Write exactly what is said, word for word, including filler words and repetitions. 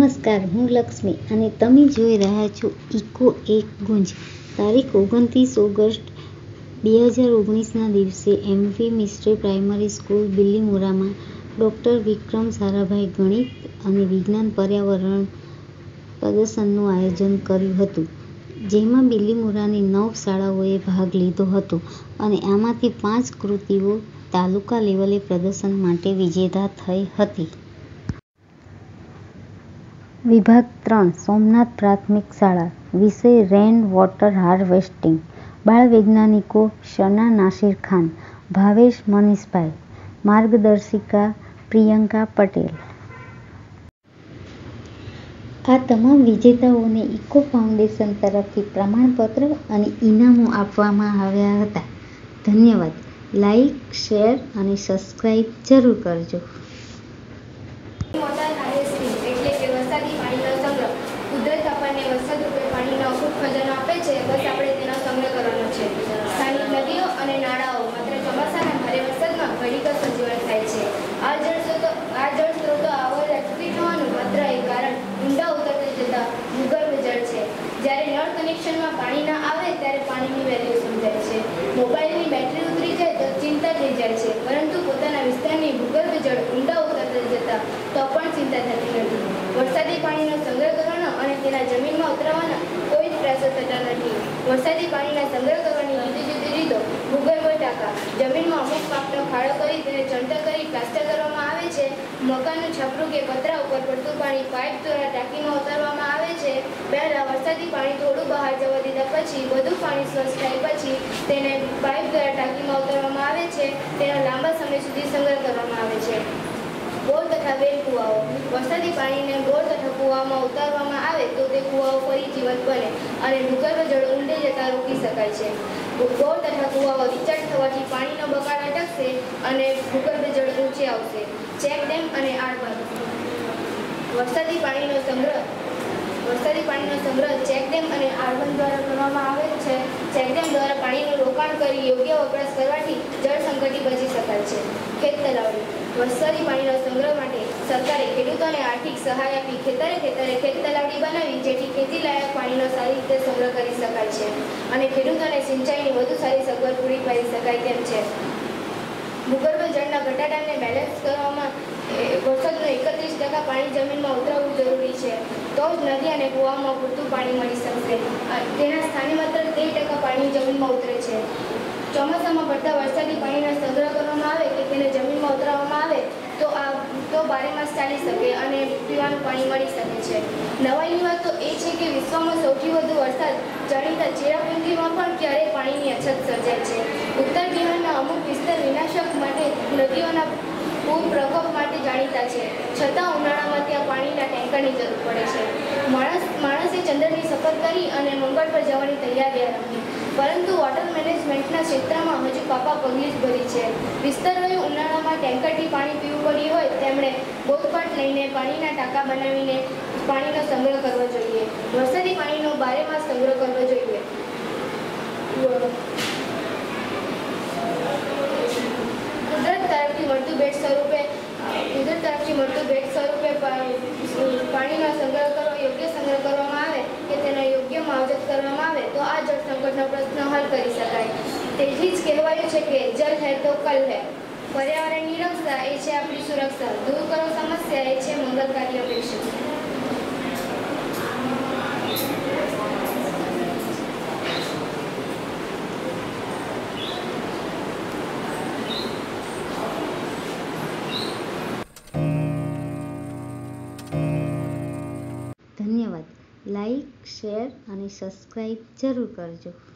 નમસ્કાર, હું લક્ષ્મી અને તમે જોઈ રહ્યા છો ઇકો એક ગુંજ. તારીખ ઓગણત્રીસ ઓગસ્ટ બે હજાર ઓગણીસના દિવસે એમવી મિસ્ટ્રી પ્રાઇમરી સ્કૂલ બિલીમોરામાં ડોક્ટર વિક્રમ સારાભાઈ ગણિત અને વિજ્ઞાન પર્યાવરણ પ્રદર્શનનું આયોજન કર્યું હતું, જેમાં બિલીમોરાની નવ શાળાઓએ ભાગ લીધો હતો અને આમાંથી પાંચ કૃતિઓ તાલુકા લેવલે પ્રદર્શન માટે વિજેતા થઈ હતી. વિભાગ ત્રણ સોમનાથ પ્રાથમિક શાળા. વિષય રેઇન વોટર હાર્વેસ્ટિંગ. બાળ વૈજ્ઞાનિકો શના નાસિર ખાન, ભાવેશ મનીષભાઈ. માર્ગદર્શિકા પ્રિયંકા પટેલ. આ તમામ વિજેતાઓને ઇકો ફાઉન્ડેશન તરફથી પ્રમાણપત્ર અને ઇનામો આપવામાં આવ્યા હતા. ધન્યવાદ. લાઇક, શેર અને સબસ્ક્રાઇબ જરૂર કરજો. વોટર હાર્વેસ્ટિંગ એટલે કે વરસાદી પાણીનો સંગ્રહ. કુદરત આપણને વરસાદ રૂપે પાણીનો અખૂટ ખજાનો આપે છે, બસ આપણે તેનો સંગ્રહ કરવાનો છે. સ્થાનિક નદીઓ અને નાળાઓ માત્ર ચોમાસાના ભારે વરસાદમાં ઘડીક સજીવન થાય છે. આ જળ સ્ત્રોતો આ જળ સ્ત્રોતો આવર અટકી થવાનું માત્ર એક કારણ ઊંડા ઉતરતા જતા ભૂગર્ભ જળ છે. જ્યારે નળ કનેક્શનમાં પાણી ના આવે ત્યારે પાણીની વેલ્યુ સમજાય છે. મોબાઈલની બેટરી ઉતરી જાય તો ચિંતા થઈ જાય છે, પરંતુ પોતાના વિસ્તારની ભૂગર્ભ જળ ઊંડા ઉતરતા જતા તો પણ ચિંતા થતી નથી. વરસાદી પાણીનો સંગ્રહ કરવાનો અને તેના જમીનમાં ઉતરવાના કોઈ જ પ્રયાસો થતા નથી. વરસાદી પાણીના સંગ્રહ કરવાની જુદી જુદી રીતો. ભૂગર્ભ ટાંકા. જમીનમાં અમુક માપનો ખાડો કરી તેને ચણતર કરી પ્લાસ્ટર કરવામાં આવે છે. મકાનનું છપરું કે પતરા ઉપર પડતું પાણી પાઇપ દ્વારા ટાંકીમાં ઉતારવામાં આવે છે. પહેલા વરસાદી પાણી થોડું બહાર જવા દીધા પછી વધુ પાણી સ્વચ્છ થાય પછી તેને પાઇપ દ્વારા ટાંકીમાં ઉતારવામાં આવે છે. તેનો લાંબા સમય સુધી સંગ્રહ કરવામાં આવે છે. બોર તથા વેલ કુવાઓ. વરસાદી પાણીને બોર તથા કુવામાં ઉતારવામાં આવે તો તે કુવાઓ ફરી જીવંત બને અને ભૂગર્ભ જળ ઊંડે જતા રોકી શકાય છે. બોર તથા કુવાઓ રિચાર્જ થવાથી પાણીનો બગાડ અટકશે અને ભૂગર્ભ જળ ઊંચે આવશે. ચેક ડેમ અને આડબંધ. વરસાદી પાણીનો સંગ્રહ વરસાદી પાણીનો સંગ્રહ ચેકડેમ અને આડબંધ દ્વારા કરવામાં આવે છે. ચેકડેમ દ્વારા પાણીનું રોકાણ કરી યોગ્ય વપરાશ કરવાથી જળ સંકટથી બચી શકાય છે. ખેત તલાવડી. વરસાદી પાણીનો સંગ્રહ માટે સરકારે ખેડૂતોને આર્થિક સહાય આપી ખેતરે ખેતરે ખેત તલાવડી બનાવી, જેથી ખેતી લાયક પાણીનો સારી રીતે સંગ્રહ કરી શકાય છે અને ખેડૂતોને સિંચાઈની વધુ સારી સગવડ પૂરી પાડી શકાય તેમ છે. ભૂગર્ભ જળના ઘટાડાને બેલેન્સ કરવામાં વરસાદનું એકત્રીસ ટકા પાણી જમીનમાં ઉતરવું જરૂરી છે, તો જ નદી અને કૂવામાં પૂરતું પાણી મળી શકશે. તેના સ્થાને માત્ર તેર ટકા પાણી જમીનમાં ઉતરે છે. ચોમાસામાં પડતા વરસાદી પાણીનો સંગ્રહ કરવામાં આવે કે તેને જમીનમાં ઉતરવામાં આવે તો આ તો બારે માસ ચાલી શકે અને પીવાનું પાણી મળી શકે છે. નવાઈની વાત તો એ છે કે વિશ્વમાં સૌથી વધુ વરસાદ જાણીતા ચેરાપુંજીમાં પણ ક્યારેય પાણીની અછત સર્જાય છે. ઉત્તર બિહારના અમુક વિસ્તાર વિનાશક માટે નદીઓના પૂર પ્રકોપ માટે જાણીતા છે, છતાં ઉનાળામાં ત્યાં પાણીના ટેન્કરની જરૂર પડે છે. માણસ માણસે ચંદ્રની સફર કરી અને મંગળ પર જવાની તૈયારી રાખી, પરંતુ વોટર મેનેજમેન્ટના ક્ષેત્રમાં હજુ પાપા પગલી જ ભરી છે. વિસ્તારોએ ઉનાળામાં ટેન્કરથી પાણી પીવું પડ્યું હોય તેમણે બોધપાઠ લઈને પાણીના ટાંકા બનાવીને પાણીનો સંગ્રહ કરવો જોઈએ. વરસાદી પાણીનો બારે માસ સંગ્રહ કરવો જોઈએ. કુદરત તરફથી મળતું ભેટ સ્વરૂપે કુદરત તરફથી મળતું ભેટ સ્વરૂપે પાણીનો સંગ્રહ કરવો યોગ્ય સંગ્રહ કરવામાં આવે કે તેનો યોગ્ય માવજત કરવામાં આવે તો આ જળ સંકટનો પ્રશ્ન હલ કરી શકાય. તેથી જ કહેવાયું છે કે જલ હૈ તો કલ હૈ. પર્યાવરણની રક્ષા એ છે આપણી સુરક્ષા. દૂર કરો સમસ્યા એ છે મંગલકારી અપેક્ષા. ધન્યવાદ. લાઇક, શેર અને સબસ્ક્રાઇબ જરૂર કરજો.